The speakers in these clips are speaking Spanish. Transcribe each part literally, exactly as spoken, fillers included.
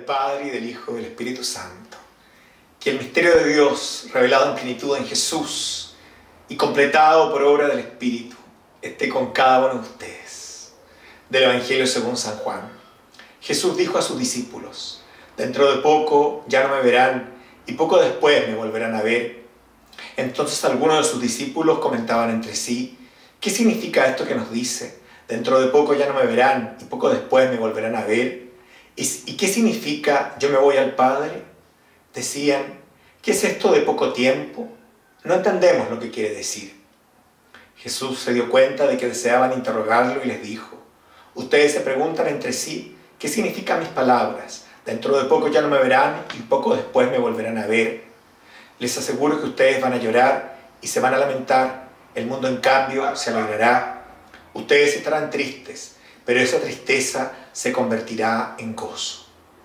Padre, y del Hijo, y del Espíritu Santo. Que el misterio de Dios, revelado en plenitud en Jesús y completado por obra del Espíritu, esté con cada uno de ustedes. Del Evangelio según San Juan. Jesús dijo a sus discípulos: dentro de poco ya no me verán, y poco después me volverán a ver. Entonces algunos de sus discípulos comentaban entre sí: ¿qué significa esto que nos dice? Dentro de poco ya no me verán, y poco después me volverán a ver. ¿Y qué significa yo me voy al Padre? Decían: ¿qué es esto de poco tiempo? No entendemos lo que quiere decir. Jesús se dio cuenta de que deseaban interrogarlo y les dijo: ustedes se preguntan entre sí, ¿qué significan mis palabras? Dentro de poco ya no me verán y poco después me volverán a ver. Les aseguro que ustedes van a llorar y se van a lamentar. El mundo, en cambio, se alegrará. Ustedes estarán tristes, pero esa tristeza se convertirá en gozo.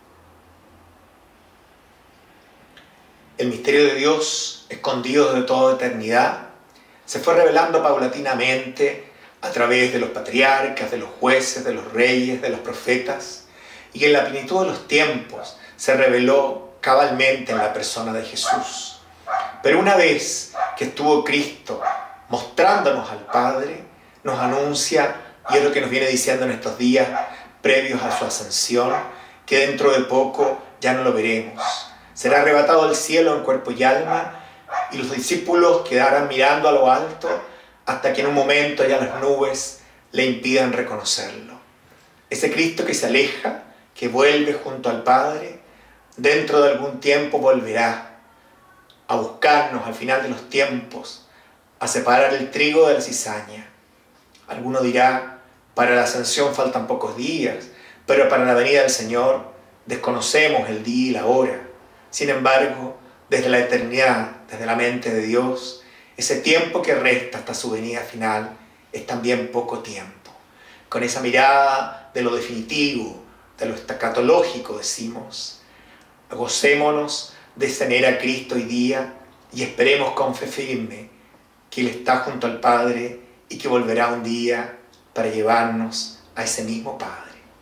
El misterio de Dios, escondido desde toda eternidad, se fue revelando paulatinamente a través de los patriarcas, de los jueces, de los reyes, de los profetas, y en la plenitud de los tiempos se reveló cabalmente en la persona de Jesús. Pero una vez que estuvo Cristo mostrándonos al Padre, nos anuncia, y es lo que nos viene diciendo en estos días previos a su ascensión, que dentro de poco ya no lo veremos. Será arrebatado al cielo en cuerpo y alma, y los discípulos quedarán mirando a lo alto hasta que en un momento ya las nubes le impidan reconocerlo. Ese Cristo que se aleja, que vuelve junto al Padre, dentro de algún tiempo volverá a buscarnos al final de los tiempos, a separar el trigo de la cizaña. Alguno dirá: para la ascensión faltan pocos días, pero para la venida del Señor desconocemos el día y la hora. Sin embargo, desde la eternidad, desde la mente de Dios, ese tiempo que resta hasta su venida final es también poco tiempo. Con esa mirada de lo definitivo, de lo escatológico, decimos: gocémonos de tener a Cristo hoy día y esperemos con fe firme que Él está junto al Padre y que volverá un día para llevarnos a ese mismo Padre.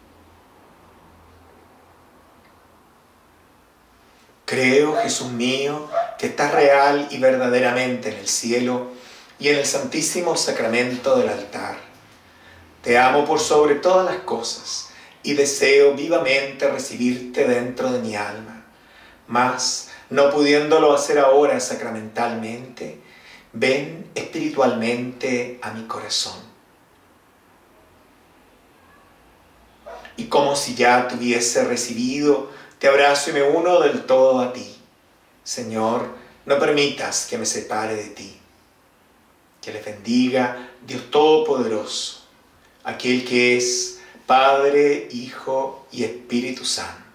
Creo, Jesús mío, que estás real y verdaderamente en el cielo y en el santísimo sacramento del altar. Te amo por sobre todas las cosas y deseo vivamente recibirte dentro de mi alma. Mas, no pudiéndolo hacer ahora sacramentalmente, ven espiritualmente a mi corazón. Y como si ya te hubiese recibido, te abrazo y me uno del todo a ti. Señor, no permitas que me separe de ti. Que les bendiga Dios Todopoderoso, aquel que es Padre, Hijo y Espíritu Santo.